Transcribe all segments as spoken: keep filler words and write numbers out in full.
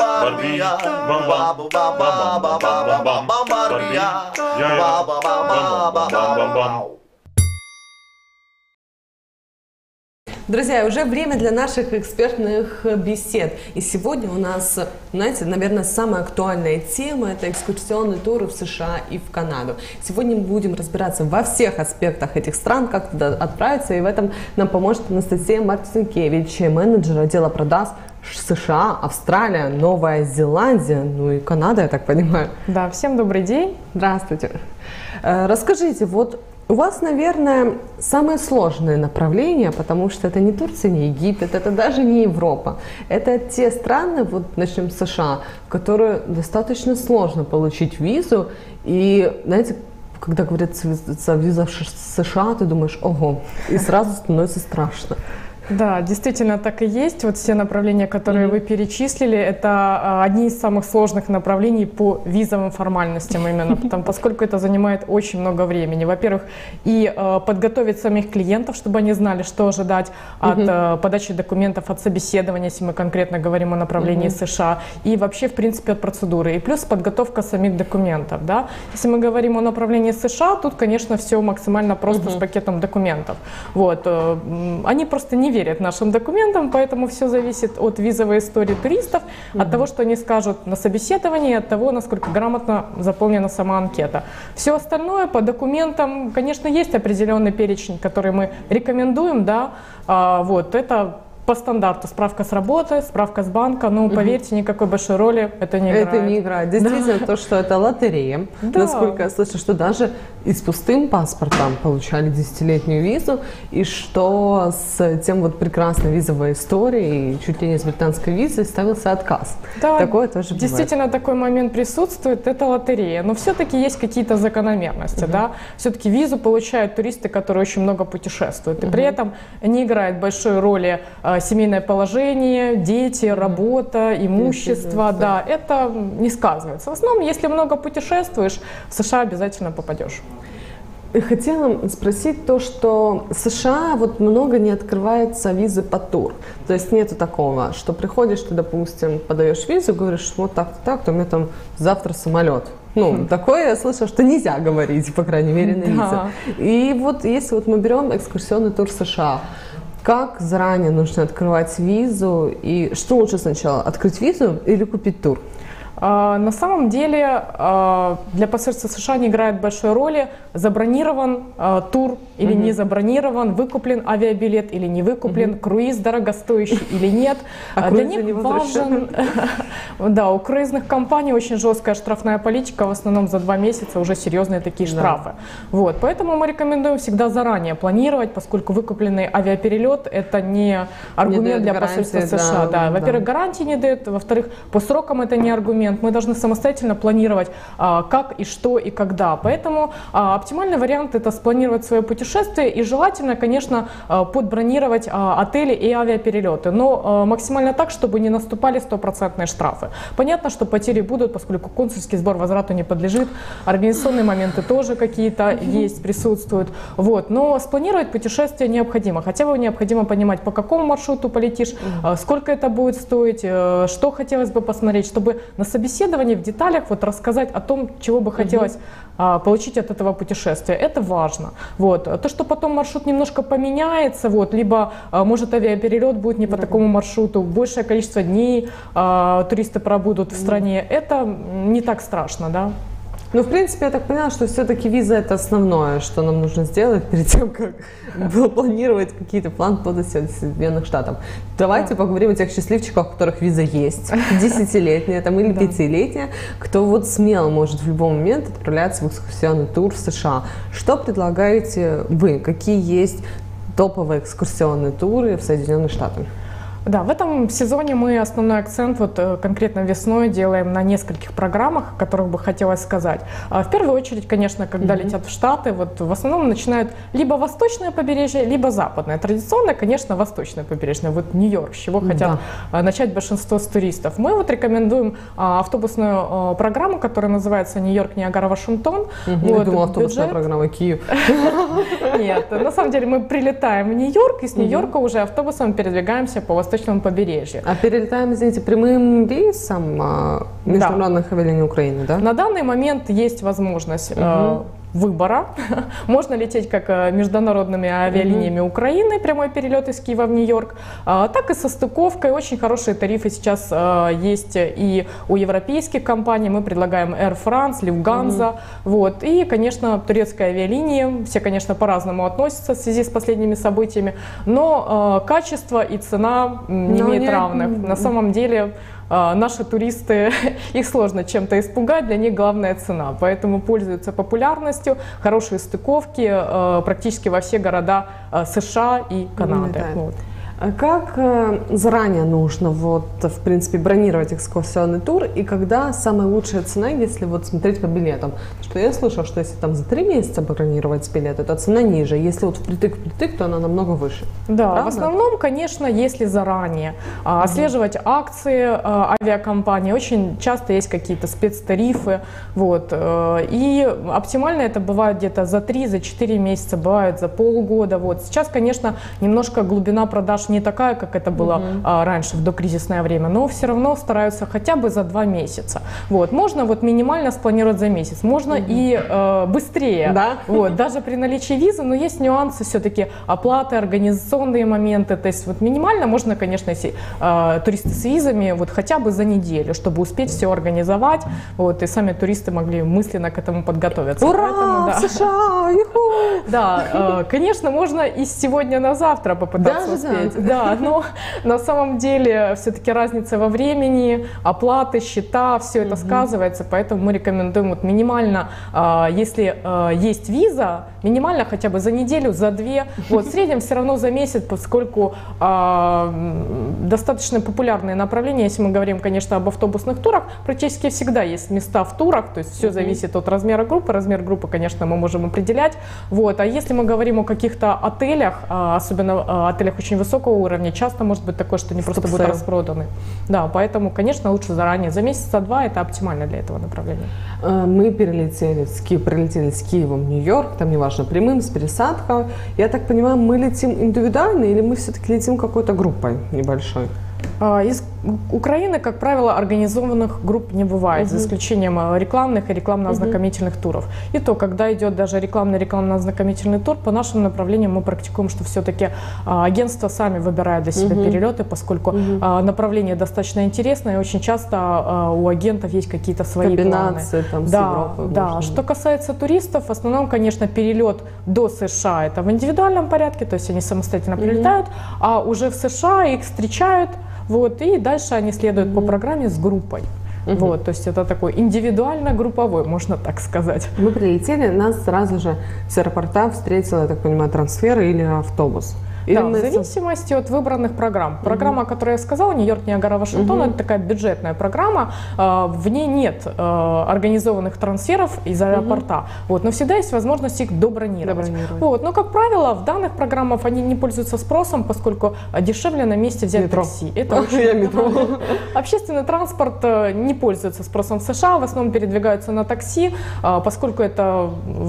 Бомбардия, бомбардия, бомбардия. Друзья, уже время для наших экспертных бесед. И сегодня у нас, знаете, наверное, самая актуальная тема – это экскурсионные туры в США и в Канаду. Сегодня мы будем разбираться во всех аспектах этих стран, как туда отправиться, и в этом нам поможет Анастасия Марцинкевич, менеджер отдела продаж США, Австралия, Новая Зеландия, ну и Канада, я так понимаю. Да, всем добрый день. Здравствуйте. Расскажите, вот у вас, наверное, самое сложное направление, потому что это не Турция, не Египет, это даже не Европа. Это те страны, вот начнем с США, в которые достаточно сложно получить визу. И, знаете, когда говорят виза в США, ты думаешь, ого, и сразу становится страшно. Да, действительно так и есть. Вот все направления, которые mm-hmm. вы перечислили, это одни из самых сложных направлений по визовым формальностям именно, потому, поскольку это занимает очень много времени. Во-первых, и э, подготовить самих клиентов, чтобы они знали, что ожидать от mm-hmm. э, подачи документов, от собеседования, если мы конкретно говорим о направлении mm-hmm. США, и вообще, в принципе, от процедуры. И плюс подготовка самих документов. Да? Если мы говорим о направлении США, тут, конечно, все максимально просто mm-hmm. с пакетом документов. Вот. Э, они просто не верят верят нашим документам, поэтому все зависит от визовой истории туристов, mm-hmm. от того, что они скажут на собеседовании, от того, насколько грамотно заполнена сама анкета. Все остальное по документам, конечно, есть определенный перечень, который мы рекомендуем, да, а, вот, это по стандарту справка с работы, справка с банка, но поверьте, никакой большой роли это не играет. Это не играет. Действительно, да. То, что это лотерея, да. Насколько я слышу, что даже и с пустым паспортом получали десятилетнюю визу, и что с тем вот прекрасной визовой историей, чуть ли не с британской визой, ставился отказ. Да, такое тоже бывает. Действительно, такой момент присутствует, это лотерея, но все-таки есть какие-то закономерности, угу. да, все-таки визу получают туристы, которые очень много путешествуют, и угу. при этом не играет большой роли семейное положение, дети, работа, имущество, да, это не сказывается. В основном, если много путешествуешь, в США обязательно попадешь. Хотела спросить то, что США вот много не открывается визы по тур. То есть нету такого, что приходишь, ты, допустим, подаешь визу, говоришь, вот так-то так, то у меня там завтра самолет. Ну, хм. Такое я слышала, что нельзя говорить, по крайней мере, на да. визе. И вот если вот мы берем экскурсионный тур США, как заранее нужно открывать визу и что лучше сначала, открыть визу или купить тур? На самом деле для посольства США не играет большой роли, забронирован тур или угу. не забронирован, выкуплен авиабилет или не выкуплен, угу. круиз дорогостоящий или нет. А для них важен, да, у круизных компаний очень жесткая штрафная политика, в основном за два месяца уже серьезные такие штрафы. Вот, поэтому мы рекомендуем всегда заранее планировать, поскольку выкупленный авиаперелет это не аргумент не для посольства США. Да, да. Во-первых, да. гарантии не дает, во-вторых, по срокам это не аргумент. Мы должны самостоятельно планировать, а, как и что и когда. Поэтому а, оптимальный вариант это спланировать свое путешествие и желательно, конечно, а, подбронировать а, отели и авиаперелеты, но а, максимально так, чтобы не наступали стопроцентные штрафы. Понятно, что потери будут, поскольку консульский сбор возврату не подлежит, организационные моменты тоже какие-то есть, присутствуют. Вот. Но спланировать путешествие необходимо. Хотя бы необходимо понимать, по какому маршруту полетишь, а, сколько это будет стоить, а, что хотелось бы посмотреть, чтобы на собеседовании в деталях вот рассказать о том, чего бы хотелось uh-huh. а, получить от этого путешествия. Это важно. Вот. То, что потом маршрут немножко поменяется, вот, либо а, может авиаперелет будет не по uh-huh. такому маршруту, большее количество дней а, туристы пробудут uh-huh. в стране, это не так страшно, да. Ну, в принципе, я так поняла, что все-таки виза – это основное, что нам нужно сделать перед тем, как планировать какие-то планы по Соединенных Штатов. Давайте да. поговорим о тех счастливчиках, у которых виза есть, десятилетняя там, или пятилетняя, кто вот смело может в любой момент отправляться в экскурсионный тур в США. Что предлагаете вы? Какие есть топовые экскурсионные туры в Соединенных Штатах? Да, в этом сезоне мы основной акцент вот конкретно весной делаем на нескольких программах, о которых бы хотелось сказать. В первую очередь, конечно, когда mm-hmm. летят в Штаты, вот в основном начинают либо восточное побережье, либо западное. Традиционно, конечно, восточное побережье. Вот Нью-Йорк, с чего хотят да. начать большинство туристов. Мы вот рекомендуем автобусную программу, которая называется Нью-Йорк, Ниагара, Вашингтон. Mm-hmm. Вот, я думала, автобусная бюджет. Программа Киев. Нет, на самом деле мы прилетаем в Нью-Йорк, и с Нью-Йорка уже автобусом передвигаемся по восточному восточному побережью. А перелетаем, извините, прямым рейсом а, международных да. авиалиний Украины, да? На данный момент есть возможность угу. э, выбора. Можно лететь как международными авиалиниями mm-hmm. Украины, прямой перелет из Киева в Нью-Йорк, так и со стыковкой. Очень хорошие тарифы сейчас есть и у европейских компаний. Мы предлагаем Air France, Lufthansa. Mm-hmm. Вот. И, конечно, турецкая авиалиния. Все, конечно, по-разному относятся в связи с последними событиями. Но качество и цена не но имеют нет. равных. Mm-hmm. На самом деле наши туристы, их сложно чем-то испугать, для них главная цена. Поэтому пользуются популярностью, хорошие стыковки практически во все города США и Канады. Вот. А как заранее нужно, вот, в принципе, бронировать экскурсионный тур, и когда самая лучшая цена, если вот смотреть по билетам? Что я слышала, что если там за три месяца бронировать билеты, то цена ниже, если вот впритык-впритык, то она намного выше. Да, правда? В основном, конечно, если заранее mm-hmm. отслеживать акции авиакомпании, очень часто есть какие-то спецтарифы, вот, и оптимально это бывает где-то за три, за четыре месяца, бывает за полгода, вот. Сейчас, конечно, немножко глубина продаж не такая, как это было uh-huh. а, раньше, в докризисное время, но все равно стараются хотя бы за два месяца. Вот. Можно вот минимально спланировать за месяц, можно uh-huh. и э, быстрее, да? вот, даже при наличии визы, но есть нюансы все-таки оплаты, организационные моменты, то есть вот минимально можно, конечно, если э, туристы с визами, вот хотя бы за неделю, чтобы успеть все организовать, вот, и сами туристы могли мысленно к этому подготовиться. Ура! Поэтому, да. США! Да, э, конечно, можно и с сегодня на завтра попытаться даже успеть. Да, но на самом деле все-таки разница во времени, оплаты, счета, все это угу. сказывается, поэтому мы рекомендуем вот минимально, если есть виза, минимально хотя бы за неделю, за две, вот в среднем все равно за месяц, поскольку достаточно популярные направления, если мы говорим, конечно, об автобусных турах, практически всегда есть места в турах, то есть все зависит от размера группы, размер группы, конечно, мы можем определять, вот, а если мы говорим о каких-то отелях, особенно отелях очень высокого уровня, часто может быть такое, что они просто будут распроданы. Да, поэтому, конечно, лучше заранее. За месяц, за два это оптимально для этого направления. Мы перелетели с Киева, прилетели с Киева в Нью-Йорк, там неважно, прямым, с пересадкой. Я так понимаю, мы летим индивидуально или мы все-таки летим какой-то группой небольшой? Из Украины, как правило, организованных групп не бывает, угу. за исключением рекламных и рекламно-ознакомительных угу. туров. И то, когда идет даже рекламно-рекламно-ознакомительный тур, по нашим направлениям мы практикуем, что все-таки агентства сами выбирают для себя угу. перелеты, поскольку угу. направление достаточно интересное, и очень часто у агентов есть какие-то свои комбинации, планы. Там, с да, Европой, да. можно. Что касается туристов, в основном, конечно, перелет до США это в индивидуальном порядке, то есть они самостоятельно угу. прилетают, а уже в США их встречают. Вот, и дальше они следуют mm-hmm. по программе с группой. Mm-hmm. Вот, то есть это такой индивидуально-групповой, можно так сказать. Мы прилетели, нас сразу же с аэропорта встретил, я так понимаю, трансфер или автобус. Или да, в зависимости от выбранных программ. Uh-huh. Программа, о которой я сказала, Нью-Йорк, Ниагара, Вашингтон, uh-huh. это такая бюджетная программа. В ней нет организованных трансферов из аэропорта. Uh-huh. Вот, но всегда есть возможность их добронировать. добронировать. Вот, но, как правило, в данных программах они не пользуются спросом, поскольку дешевле на месте взять метро. такси. Это очень... Общественный транспорт не пользуется спросом в США, в основном передвигаются на такси, поскольку это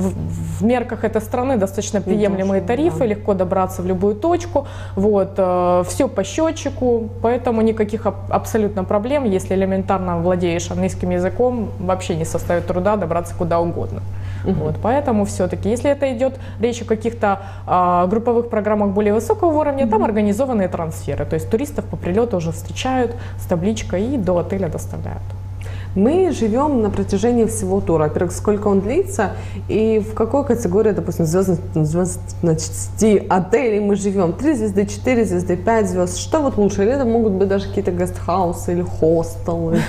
в мерках этой страны достаточно приемлемые тарифы, да. легко добраться в любую точку, вот, э, все по счетчику, поэтому никаких аб- абсолютно проблем, если элементарно владеешь английским языком, вообще не составит труда добраться куда угодно. Uh-huh. Вот, поэтому все-таки, если это идет речь о каких-то э, групповых программах более высокого уровня, uh-huh. там организованные трансферы, то есть туристов по прилету уже встречают с табличкой и до отеля доставляют. Мы живем на протяжении всего тура. Во-первых, сколько он длится и в какой категории, допустим, звезд, звезд, значит, отелей мы живем. Три звезды, четыре звезды, пять звезд. Что вот лучше? Или это могут быть даже какие-то гестхаусы или хостелы?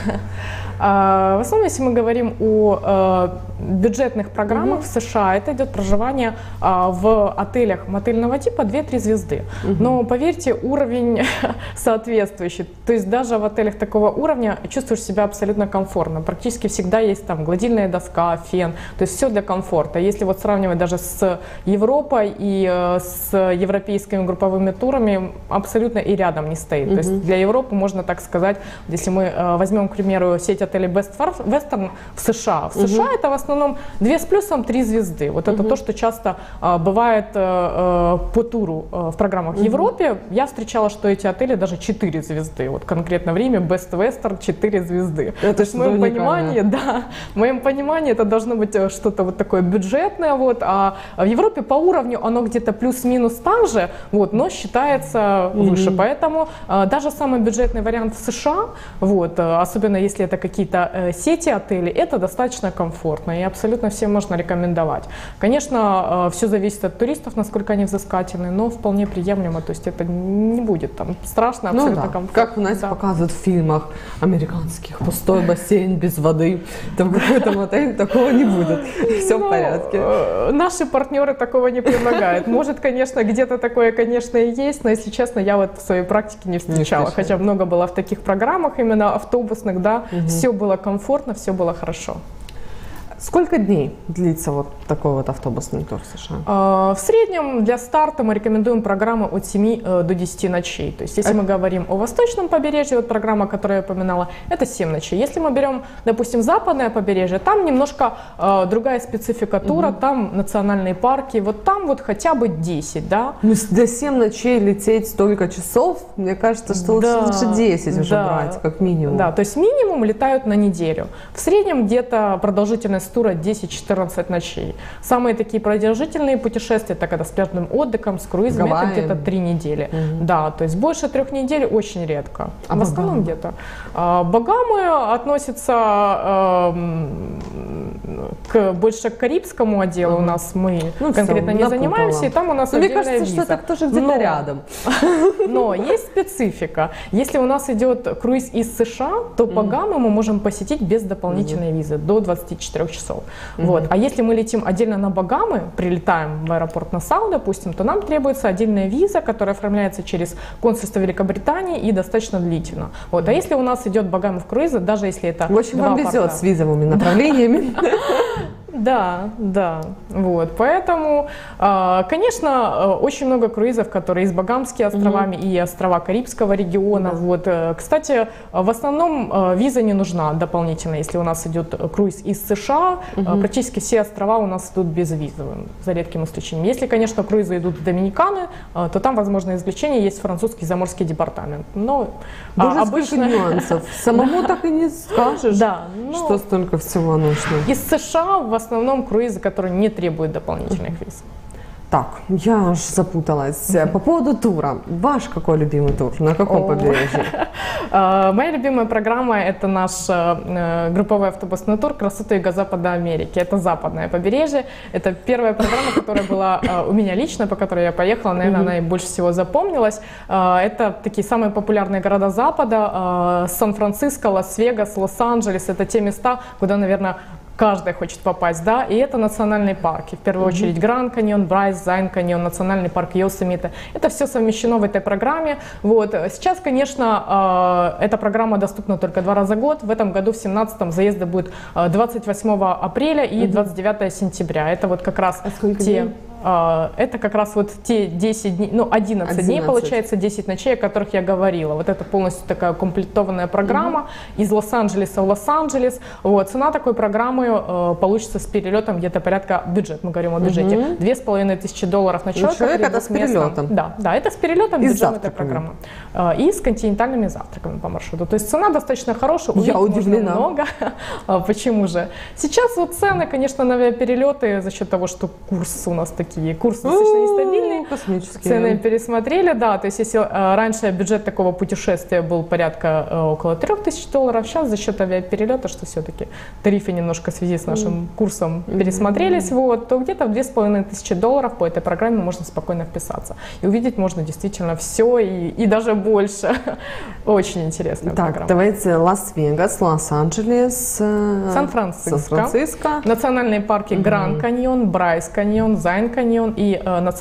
В основном, если мы говорим о бюджетных программах uh-huh. в США, это идет проживание в отелях мотельного типа две-три звезды. Uh-huh. Но поверьте, уровень соответствующий. То есть даже в отелях такого уровня чувствуешь себя абсолютно комфортно. комфортно. Практически всегда есть там гладильная доска, фен, то есть все для комфорта. Если вот сравнивать даже с Европой и э, с европейскими групповыми турами, абсолютно и рядом не стоит. Mm-hmm. То есть для Европы можно так сказать, если мы э, возьмем, к примеру, сеть отелей Best Western в США. В США mm-hmm. это в основном две с плюсом, три звезды. Вот mm-hmm. это то, что часто э, бывает э, по туру э, в программах. В Европе я встречала, что эти отели даже четыре звезды. Вот конкретно в Риме Best Western четыре звезды. Это То есть в моем понимании, да, в моем понимании это должно быть что-то вот такое бюджетное, вот, а в Европе по уровню оно где-то плюс-минус так же, вот, но считается mm-hmm. выше. Поэтому а, даже самый бюджетный вариант в США, вот, особенно если это какие-то э, сети отелей, это достаточно комфортно и абсолютно всем можно рекомендовать. Конечно, э, все зависит от туристов, насколько они взыскательны, но вполне приемлемо, то есть это не будет там страшно, абсолютно ну, да. комфортно. Как у нас да. показывают в фильмах американских, пустой бассейн без воды, то в какой-то отеле такого не будет, все ну, в порядке. Наши партнеры такого не предлагают. Может, конечно, где-то такое, конечно, и есть, но, если честно, я вот в своей практике не встречала, не хотя много было в таких программах, именно автобусных, да, угу. все было комфортно, все было хорошо. Сколько дней длится вот такой вот автобусный тур в США? В среднем для старта мы рекомендуем программу от семи до десяти ночей. То есть если мы говорим о восточном побережье, вот программа, которую я упоминала, это семь ночей. Если мы берем, допустим, западное побережье, там немножко э, другая специфика тура, угу. там национальные парки, вот там вот хотя бы десять, да. Ну, для семь ночей лететь столько часов, мне кажется, что да, лучше, лучше десять уже да, брать, как минимум. Да, то есть минимум летают на неделю. В среднем где-то продолжительность тура десять-четырнадцать ночей. Самые такие продолжительные путешествия, так это с пляжным отдыхом, с круизами, Гавайи. Это где-то три недели. Угу. Да, то есть больше трех недель очень редко. А в Багамы? Основном где-то. А, Багамы относятся а, к, больше к карибскому отделу. Угу. У нас мы ну, конкретно все, не напутала. Занимаемся, и там у нас Но отдельная мне кажется, виза. что это тоже где-то но, рядом. Но есть специфика. Если у нас идет круиз из США, то угу. Багамы мы можем посетить без дополнительной угу. визы до двадцати четырёх часов. Mm-hmm. Вот. А если мы летим отдельно на Багамы, прилетаем в аэропорт Нассау, допустим, то нам требуется отдельная виза, которая оформляется через консульство Великобритании и достаточно длительно. Вот. А если у нас идет Багамы в круизе, даже если это в общем, два вам везет порта, с визовыми направлениями. Да, да, вот, поэтому, конечно, очень много круизов, которые из Багамскими островами mm-hmm. и острова Карибского региона, mm-hmm. вот, кстати, в основном виза не нужна дополнительно, если у нас идет круиз из США, mm-hmm. практически все острова у нас идут безвизовым, за редким исключением. Если, конечно, круизы идут в Доминиканы, то там, возможно, исключение, есть французский заморский департамент, но Боже, обычно нюансов, самому так и не скажешь, да, но... что столько всего нужно. Из США в В основном круизы, которые не требуют дополнительных виз. Так, я аж запуталась. По поводу тура. Ваш какой любимый тур? На каком побережье? Моя любимая программа – это наш групповой автобусный тур «Красота Юго-Запада Америки». Это западное побережье. Это первая программа, которая была у меня лично, по которой я поехала. Наверное, она и больше всего запомнилась. Это такие самые популярные города Запада. Сан-Франциско, Лас-Вегас, Лос-Анджелес. Это те места, куда, наверное, каждый хочет попасть, да, и это национальные парки. В первую mm-hmm. очередь Гранд Каньон, Брайс, Зайн Каньон, национальный парк Йосемите. Это все совмещено в этой программе. Вот. Сейчас, конечно, эта программа доступна только два раза в год. В этом году, в семнадцатом, заезды будут двадцать восьмого апреля и двадцать девятого сентября. Это вот как раз а те... Дней? Это как раз вот те десять дней, ну одиннадцать, одиннадцать дней получается, десять ночей, о которых я говорила. Вот это полностью такая комплектованная программа угу. из Лос-Анджелеса в Лос-Анджелес. Вот. Цена такой программы э, получится с перелетом где-то порядка, бюджет, мы говорим о бюджете, угу. две с половиной тысячи долларов на человека. Человек это с перелетом? Да, да, это с перелетом, бюджет этой программы. Э, и с континентальными завтраками по маршруту. То есть цена достаточно хорошая, я удивлена. Много. Почему же? Сейчас вот цены, конечно, на авиаперелеты за счет того, что курс у нас такой, курс достаточно нестабильный, космические. Цены пересмотрели, да, то есть если э, раньше бюджет такого путешествия был порядка э, около трех тысяч долларов, сейчас за счет авиаперелета, что все-таки тарифы немножко в связи с нашим mm. курсом пересмотрелись, mm. вот, то где-то в две с половиной тысячи долларов по этой программе можно спокойно вписаться. И увидеть можно действительно все и, и даже больше. Очень интересная так, программа. Давайте Лас-Вегас, Лос-Анджелес, Сан-Франциско, Сан-Франциско. Национальные парки mm-hmm. Гранд Каньон, Брайс Каньон, Зайн Каньон и э, национальный парк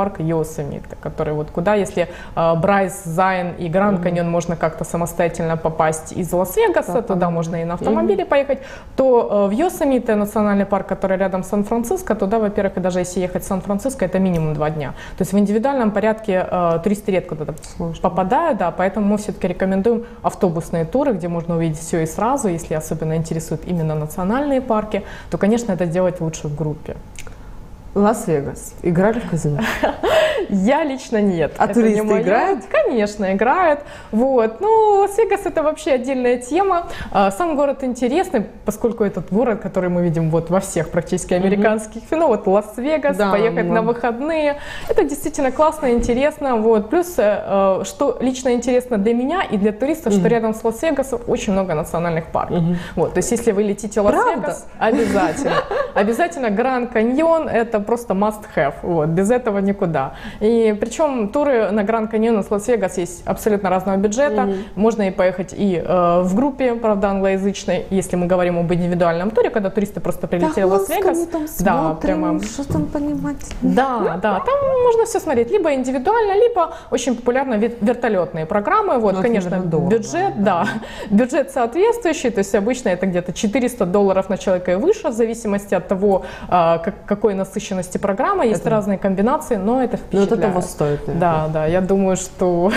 парк Йосемите, который вот куда, если э, Брайс, Зайн и Гранд Каньон mm-hmm. можно как-то самостоятельно попасть из Лас-Вегаса, да, туда можно и на автомобиле mm-hmm. поехать, то э, в Йосемите, национальный парк, который рядом с Сан-Франциско, туда, во-первых, и даже если ехать в Сан-Франциско, это минимум два дня. То есть в индивидуальном порядке э, туристы редко туда Сложно. попадают, да, поэтому мы все-таки рекомендуем автобусные туры, где можно увидеть все и сразу. Если особенно интересуют именно национальные парки, то, конечно, это делать лучше в группе. Лас-Вегас. Играли в казино? Я лично нет. А это туристы не играют? Конечно, играют. Вот. Ну, Лас-Вегас это вообще отдельная тема. Сам город интересный, поскольку этот город, который мы видим вот во всех практически американских mm-hmm. фильмах, вот Лас-Вегас, да, поехать да. на выходные. Это действительно классно, интересно. Вот. Плюс, что лично интересно для меня и для туристов, mm-hmm. что рядом с Лас-Вегасом очень много национальных парков. Mm-hmm. Вот. То есть, если вы летите в Лас-Вегас, обязательно. Обязательно Гранд Каньон это просто must have. Вот. Без этого никуда. И причем туры на Гранд Каньон с Лас-Вегас есть абсолютно разного бюджета. Mm-hmm. Можно и поехать и э, в группе, правда, англоязычной, если мы говорим об индивидуальном туре, когда туристы просто прилетели да, в Лас-Вегас. Там да, смотрим, прямо. Что там понимать? Да, да, там можно все смотреть. Либо индивидуально, либо очень популярны вертолетные программы. Вот, ну, конечно, бюджет, да, да, бюджет соответствующий. То есть обычно это где-то четыреста долларов на человека и выше, в зависимости от того, э, как, какой насыщенности программы. Есть это... разные комбинации, но это впечатляет. Но это того стоит. Наверное. Да, да, я думаю, что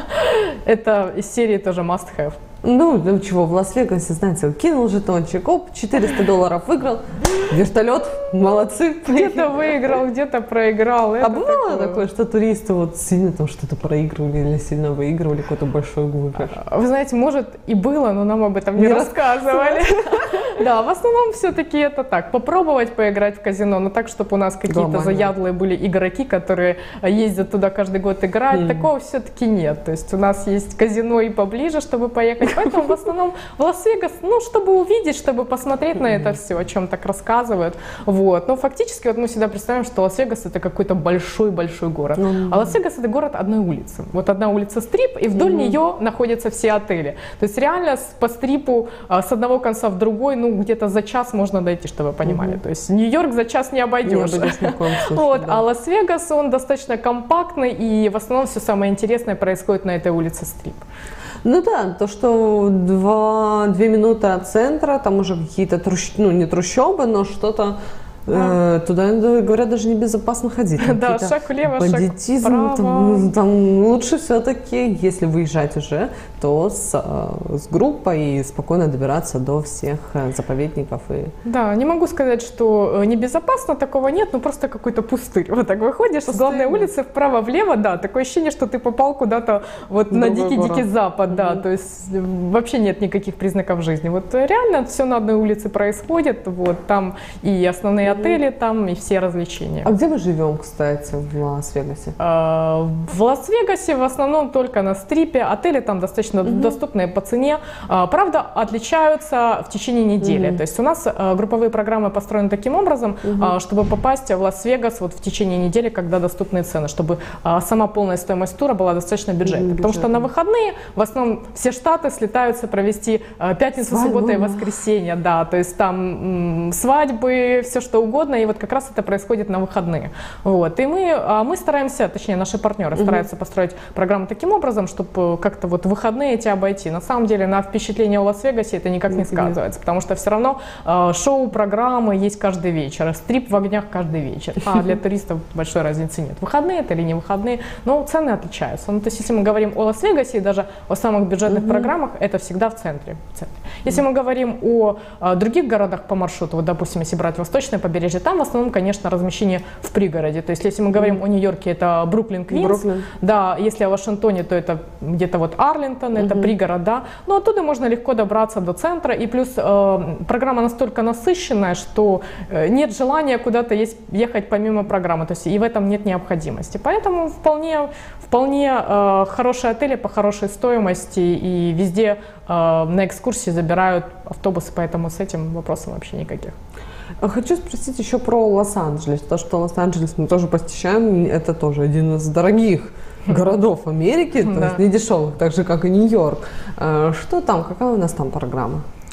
это из серии тоже must have. Ну, ну чего, в Лас-Вегасе, знаете, кинул жетончик, оп, четыреста долларов выиграл, вертолет, молодцы. Где-то выиграл, где-то проиграл. А бывало такое, такое, что туристы вот сильно там что-то проигрывали или сильно выигрывали, какой-то большой выигрыш? Вы знаете, может и было, но нам об этом не, не рассказывали. Да, в основном все-таки это так, попробовать поиграть в казино, но так, чтобы у нас какие-то заядлые были игроки, которые ездят туда каждый год играть, такого все-таки нет. То есть у нас есть казино и поближе, чтобы поехать. Поэтому в основном в Лас-Вегас, ну, чтобы увидеть, чтобы посмотреть на это все, о чем так рассказывают. Вот. Но фактически вот мы всегда представляем, что Лас-Вегас это какой-то большой-большой город. Mm-hmm. А Лас-Вегас это город одной улицы. Вот одна улица Стрип, и вдоль mm-hmm. нее находятся все отели. То есть реально по Стрипу с одного конца в другой, ну, где-то за час можно дойти, чтобы вы понимали. Mm-hmm. То есть Нью-Йорк за час не обойдешь. Не обойдешь ни в коем случае, вот. Да. А Лас-Вегас, он достаточно компактный, и в основном все самое интересное происходит на этой улице Стрип. Ну да, то, что два, две минуты от центра, там уже какие-то, трущ... ну не трущобы, но что-то, да. э, туда, говорят, даже небезопасно ходить. Да, шаг влево, бандитизм, шаг вправо. Там, там лучше все-таки, если выезжать уже, то с, с группой и спокойно добираться до всех заповедников. И... Да, не могу сказать, что небезопасно, такого нет, но просто какой-то пустырь. Вот так выходишь пустырь, с главной да. улицы вправо-влево, да, такое ощущение, что ты попал куда-то вот на дикий-дикий запад, да, mm-hmm. то есть вообще нет никаких признаков жизни. Вот реально все на одной улице происходит, вот там и основные mm-hmm. отели, там и все развлечения. А где мы живем, кстати, в Лас-Вегасе? А, в Лас-Вегасе в основном только на Стрипе, отели там достаточно Mm-hmm. доступные по цене, правда, отличаются в течение недели. Mm-hmm. То есть у нас групповые программы построены таким образом, mm-hmm. чтобы попасть в Лас-Вегас вот в течение недели, когда доступные цены, чтобы сама полная стоимость тура была достаточно бюджетной. Mm-hmm. Потому что на выходные в основном все штаты слетаются провести пятницу, Свадьбу. субботу и воскресенье. Да, то есть там м, свадьбы, все что угодно, и вот как раз это происходит на выходные. Вот. И мы, мы стараемся, точнее наши партнеры mm-hmm. стараются построить программу таким образом, чтобы как-то вот выходные эти обойти. На самом деле на впечатление о Лас-Вегасе это никак не сказывается, потому что все равно э, шоу, программы есть каждый вечер, стрип в огнях каждый вечер, а для туристов большой разницы нет. Выходные это или не выходные, но цены отличаются. Ну, то есть если мы говорим о Лас-Вегасе и даже о самых бюджетных mm-hmm. программах, это всегда в центре. В центре. Если mm-hmm. мы говорим о, о других городах по маршруту, вот, допустим, если брать восточное побережье, там в основном, конечно, размещение в пригороде. То есть если мы говорим mm-hmm. о Нью-Йорке, это Бруклин, Квинс. Бруклин. Да, если о Вашингтоне, то это где-то вот Арлингтон, это mm-hmm. пригорода, но оттуда можно легко добраться до центра, и плюс э, программа настолько насыщенная, что э, нет желания куда-то есть, ехать помимо программы, то есть и в этом нет необходимости. Поэтому вполне, вполне э, хорошие отели по хорошей стоимости, и везде э, на экскурсии забирают автобусы, поэтому с этим вопросом вообще никаких. Хочу спросить еще про Лос-Анджелес, то, что Лос-Анджелес мы тоже посещаем, это тоже один из дорогих городов Америки, то да. есть не дешевых, так же как и Нью-Йорк. Что там, какая у нас там программа?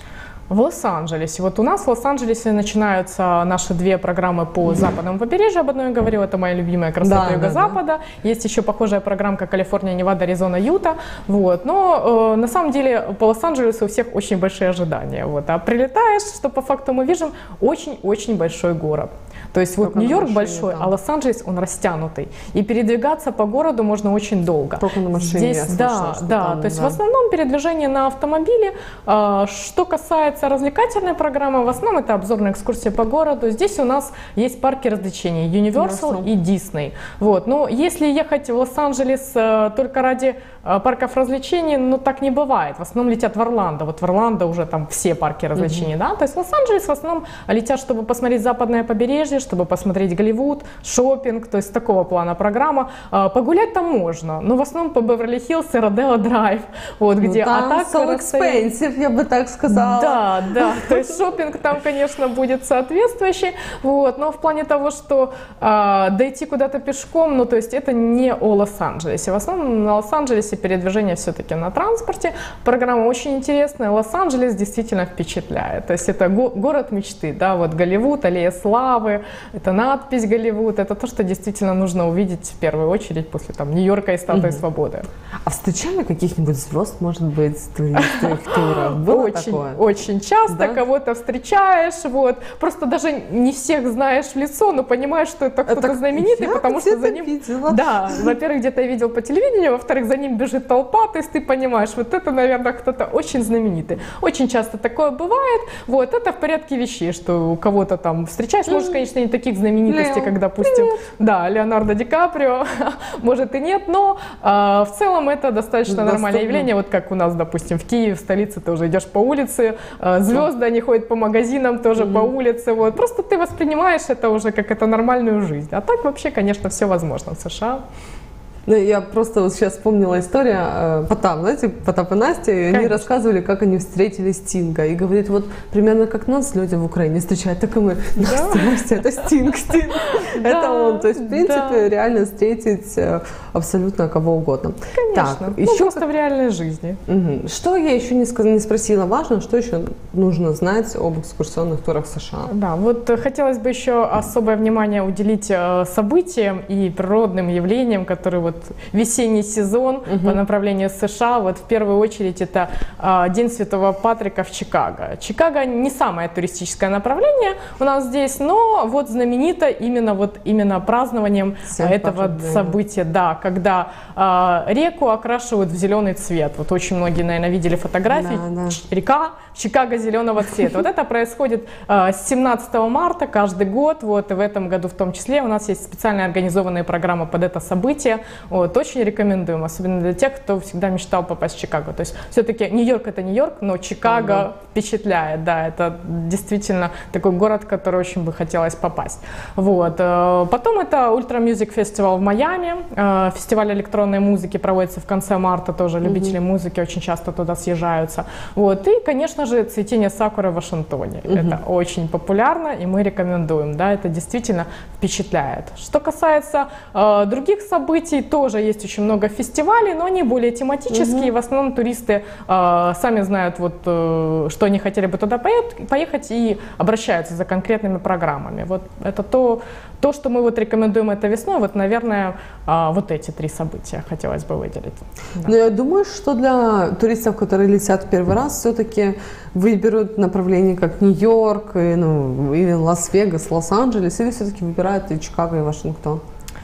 В Лос-Анджелесе. Вот у нас в Лос-Анджелесе начинаются наши две программы по западному побережью, об одной я говорила, это моя любимая красота да, юго-запада. Да, да. Есть еще похожая программка Калифорния, Невада, Аризона, Юта. Вот. Но э, на самом деле по Лос-Анджелесу у всех очень большие ожидания. Вот. А прилетаешь, что по факту мы видим, очень-очень большой город. То есть вот Нью-Йорк большой, там. А Лос-Анджелес он растянутый. И передвигаться по городу можно очень долго. Только на машине. Здесь, я да, слышала, да. там, То есть да. в основном передвижение на автомобиле. А, что касается развлекательной программы, в основном это обзорная экскурсия по городу. Здесь у нас есть парки развлечений Universal и Disney. Вот. Но если ехать в Лос-Анджелес а, только ради а, парков развлечений, ну так не бывает. В основном летят в Орландо. Вот в Орландо уже там все парки развлечений, mm-hmm. да. То есть в Лос-Анджелес в основном летят, чтобы посмотреть западное побережье, чтобы посмотреть Голливуд, шопинг, то есть такого плана программа. А, погулять там можно, но в основном по Беверли-Хиллз и Родео Драйв, вот ну, где там атака so expensive, я бы так сказала. Да, да, то есть шопинг там, конечно, будет соответствующий, вот, но в плане того, что а, дойти куда-то пешком, ну, то есть это не о Лос-Анджелесе. В основном на Лос-Анджелесе передвижение все-таки на транспорте. Программа очень интересная. Лос-Анджелес действительно впечатляет. То есть это го- город мечты, да, вот Голливуд, аллея славы, это надпись Голливуд, это то, что действительно нужно увидеть в первую очередь после там Нью-Йорка и Статуи mm-hmm. Свободы. А встречали каких-нибудь звезд, может быть, туристов, туров? Было очень, такое? Очень часто да? Кого-то встречаешь, вот, просто даже не всех знаешь в лицо, но понимаешь, что это кто-то это знаменитый, потому что за ним... Видела. Да, во-первых, где-то я видел по телевидению, во-вторых, за ним бежит толпа, то есть ты понимаешь, вот это, наверное, кто-то очень знаменитый. Очень часто такое бывает, вот, это в порядке вещей, что у кого-то там встречаешь, может, конечно, не таких знаменитостей, Лео. как, допустим, Привет. Да, Леонардо Ди Каприо, может и нет, но э, в целом это достаточно Доступно. Нормальное явление, вот как у нас, допустим, в Киеве, в столице, ты уже идешь по улице, э, звезды, они ходят по магазинам, тоже mm-hmm. по улице, вот, просто ты воспринимаешь это уже как это нормальную жизнь, а так вообще, конечно, все возможно в США. Ну, я просто вот сейчас вспомнила история э, Потап, знаете, Потап и Настя, и они рассказывали, как они встретили Стинга. И говорит, вот примерно как нас люди в Украине встречают, так и мы. Настя, Настя, это Стинг, Стинг. Это он. То есть, в принципе, реально встретить абсолютно кого угодно. Конечно. Ну, просто в реальной жизни. Что я еще не спросила, важно, что еще нужно знать об экскурсионных турах США? Да, вот хотелось бы еще особое внимание уделить событиям и природным явлениям, которые вот весенний сезон угу. по направлению США. Вот в первую очередь это а, День Святого Патрика в Чикаго. Чикаго не самое туристическое направление у нас здесь, но вот знаменито именно вот именно празднованием Всем этого Патрик, события, да, когда а, реку окрашивают в зеленый цвет. Вот очень многие, наверное, видели фотографии. Да, да. Река Чикаго зеленого цвета. Вот это происходит а, с семнадцатого марта каждый год. Вот и в этом году в том числе у нас есть специально организованные программы под это событие. Вот, очень рекомендуем, особенно для тех, кто всегда мечтал попасть в Чикаго. То есть все-таки Нью-Йорк это Нью-Йорк, но Чикаго ага. впечатляет, да, это действительно такой город, в который очень бы хотелось попасть. Вот. Потом это Ultra Music Festival в Майами, фестиваль электронной музыки проводится в конце марта, тоже любители угу. музыки очень часто туда съезжаются. Вот. И, конечно же, цветение сакуры в Вашингтоне. Угу. Это очень популярно, и мы рекомендуем, да, это действительно впечатляет. Что касается э, других событий, тоже есть очень много фестивалей, но они более тематические. Угу. В основном туристы э, сами знают, вот, э, что они хотели бы туда поехать, поехать и обращаются за конкретными программами. Вот это то, то, что мы вот рекомендуем это весной. Вот, наверное, э, вот эти три события хотелось бы выделить. Да. Но я думаю, что для туристов, которые летят в первый раз, все-таки выберут направление как Нью-Йорк, и, ну, или Лас-Вегас, Лос-Анджелес, или все-таки выбирают и Чикаго, и Вашингтон?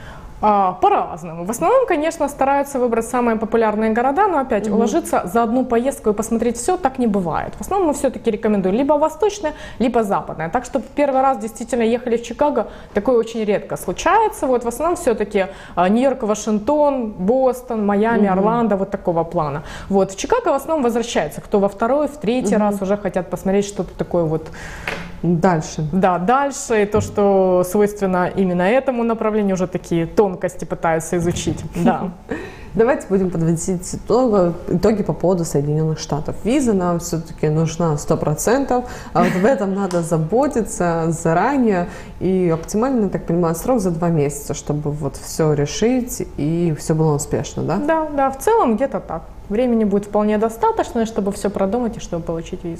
А, по-разному. В основном, конечно, стараются выбрать самые популярные города, но опять угу. уложиться за одну поездку и посмотреть все так не бывает. В основном мы все-таки рекомендуем либо восточное, либо западное. Так что первый раз действительно ехали в Чикаго, такое очень редко случается. Вот в основном все-таки Нью-Йорк, Вашингтон, Бостон, Майами, угу. Орландо, вот такого плана. Вот в Чикаго в основном возвращаются, кто во второй, в третий угу. раз уже хотят посмотреть что-то такое вот. Дальше. Да, дальше. И то, что свойственно именно этому направлению, уже такие тонкости пытаются изучить. Да. Давайте будем подводить итоги, итоги по поводу Соединенных Штатов. Виза нам все-таки нужна сто процентов, а вот в этом надо заботиться заранее. И оптимально, я так понимаю, срок за два месяца, чтобы вот все решить и все было успешно, да? Да, да, в целом где-то так. Времени будет вполне достаточно, чтобы все продумать и чтобы получить визу.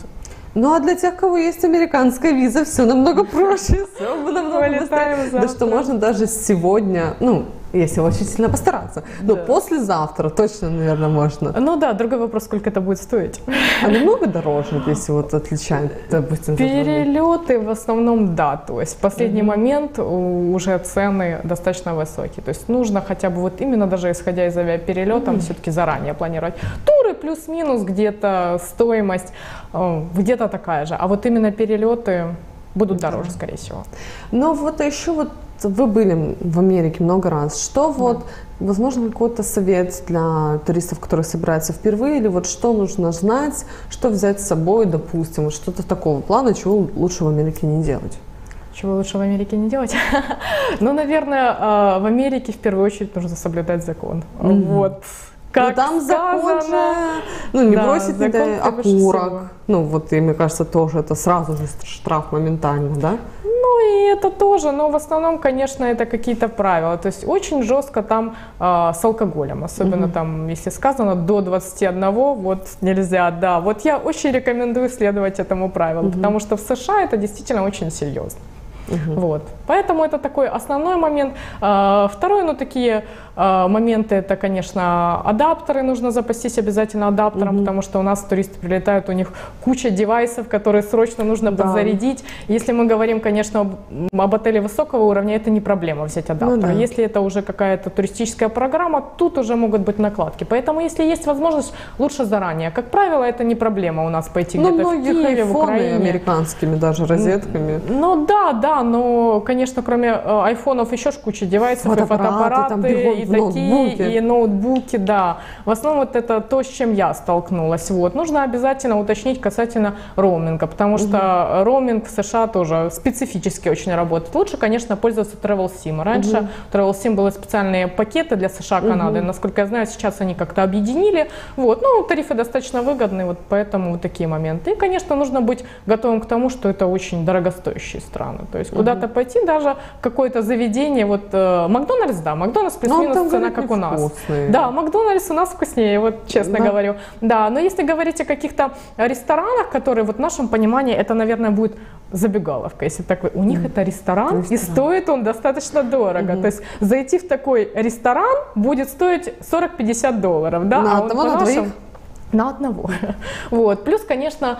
Ну а для тех, кого есть американская виза, все намного проще, все намного быстрее. Да что можно даже сегодня, ну, если очень сильно постараться. Но да. Послезавтра точно, наверное, можно. Ну да, другой вопрос, сколько это будет стоить. А намного дороже, если вот отличать, допустим, перелеты в основном да, то есть в последний mm-hmm. момент уже цены достаточно высокие. То есть нужно хотя бы вот именно даже исходя из авиаперелета, mm-hmm. все-таки заранее планировать. Туры плюс-минус где-то стоимость где-то такая же, а вот именно перелеты будут mm-hmm. дороже, скорее всего. Но вот еще вот вы были в Америке много раз. Что да. вот, возможно, какой-то совет для туристов, которые собираются впервые, или вот что нужно знать, что взять с собой, допустим, вот что-то такого плана, чего лучше в Америке не делать? Чего лучше в Америке не делать? Ну, наверное, в Америке в первую очередь нужно соблюдать закон. Вот. Как там закон же, ну не да, бросить не дай, окурок, ну вот и мне кажется тоже это сразу же штраф моментально, да? Ну и это тоже, но в основном, конечно, это какие-то правила, то есть очень жестко там э, с алкоголем, особенно угу. там, если сказано до двадцати одного, вот нельзя, да, вот я очень рекомендую следовать этому правилу, угу. потому что в США это действительно очень серьезно. Угу. Вот. Поэтому это такой основной момент. Второй, ну такие моменты, это, конечно, адаптеры, нужно запастись обязательно адаптером, угу. потому что у нас туристы прилетают, у них куча девайсов, которые срочно нужно да. подзарядить. Если мы говорим, конечно, об, об отеле высокого уровня, это не проблема взять адаптер. Ну, да. Если это уже какая-то туристическая программа, тут уже могут быть накладки. Поэтому, если есть возможность, лучше заранее. Как правило, это не проблема у нас пойти ну, где-то в Киеве, в Украине. Американскими даже розетками. Ну да, да, но, конечно, кроме э, айфонов еще ж куча девайсов, фотоаппараты, и фотоаппараты, и такие, ноутбуки. и ноутбуки, да. В основном вот это то, с чем я столкнулась. Вот. Нужно обязательно уточнить касательно роуминга, потому что угу. роуминг в США тоже специфически очень работает. Лучше, конечно, пользоваться TravelSim. Раньше угу. в TravelSim были специальные пакеты для США, Канады. Угу. Насколько я знаю, сейчас они как-то объединили. Вот. Ну, тарифы достаточно выгодные, вот поэтому вот такие моменты. И, конечно, нужно быть готовым к тому, что это очень дорогостоящие страны. То есть угу. куда-то пойти, даже какое-то заведение, вот э, Макдональдс, да, Макдональдс плюс-минус цена, как у нас. Вкусные. Да, Макдональдс у нас вкуснее, вот честно да. говорю. Да, но если говорить о каких-то ресторанах, которые вот в нашем понимании, это, наверное, будет забегаловка, если так, у них mm. это ресторан, ресторан, и стоит он достаточно дорого. Mm-hmm. То есть зайти в такой ресторан будет стоить сорок-пятьдесят долларов, да, на а одного, он на нашим... двоих? На одного. Вот. Плюс, конечно,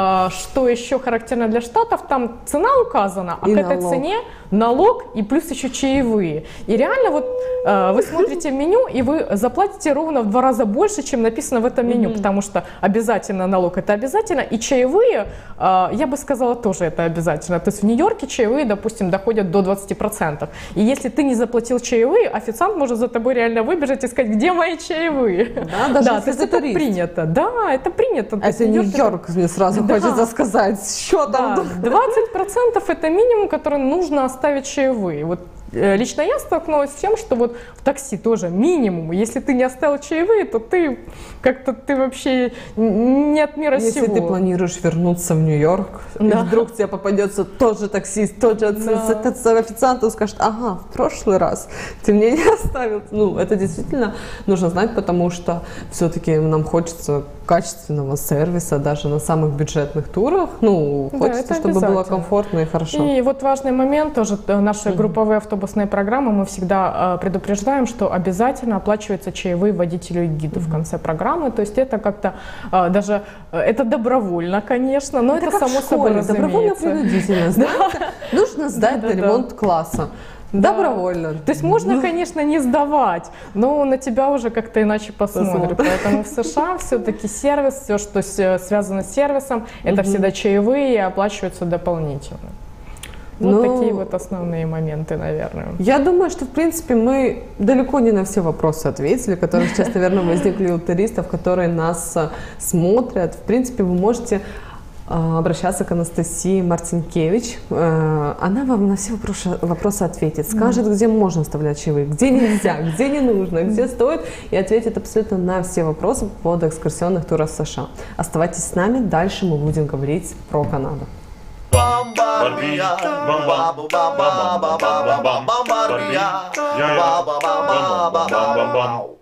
что еще характерно для Штатов, там цена указана, а и к этой налог. цене налог и плюс еще чаевые. И реально вот вы смотрите меню, и вы заплатите ровно в два раза больше, чем написано в этом меню, mm-hmm. потому что обязательно налог это обязательно, и чаевые, я бы сказала, тоже это обязательно. То есть в Нью-Йорке чаевые, допустим, доходят до двадцати процентов. И если ты не заплатил чаевые, официант может за тобой реально выбежать и сказать, где мои чаевые. Да, даже да, то есть это принято. Да, это принято. А это Нью-Йорк, мне сразу да. хочется сказать. Что там? Да, двадцать процентов это минимум, который нужно оставить чаевые. Вот лично я столкнулась с тем, что вот в такси тоже минимум. Если ты не оставил чаевые, то ты как-то ты вообще не от мира Если сего. Если ты планируешь вернуться в Нью-Йорк, да. и вдруг тебе попадется тот же таксист, тот же да. официант, он скажет, ага, в прошлый раз ты мне не оставил. Ну, это действительно нужно знать, потому что все-таки нам хочется качественного сервиса даже на самых бюджетных турах. Ну, да, хочется, чтобы было комфортно и хорошо. И вот важный момент тоже, наши mm-hmm. групповые автобусные программы, мы всегда э, предупреждаем, что обязательно оплачиваются чаевые водителю и гиду mm-hmm. в конце программы. То есть это как-то э, даже, э, это добровольно, конечно, но это, это само собой разумеется. Добровольно-принудительно. Нужно сдать на ремонт класса. Да. Добровольно. То есть можно, конечно, не сдавать, но на тебя уже как-то иначе посмотрят. Поэтому в США все-таки сервис, все, что связано с сервисом, это всегда чаевые и оплачиваются дополнительно. Вот ну, такие вот основные моменты, наверное. Я думаю, что, в принципе, мы далеко не на все вопросы ответили, которые сейчас, наверное, возникли у туристов, которые нас смотрят. В принципе, вы можете обращаться к Анастасии Марцинкевич. Она вам на все вопросы, вопросы ответит, скажет, mm. где можно оставлять чаевые, где нельзя, где не нужно, где стоит, и ответит абсолютно на все вопросы по поводу экскурсионных туров в США. Оставайтесь с нами, дальше мы будем говорить про Канаду. Бомбардия,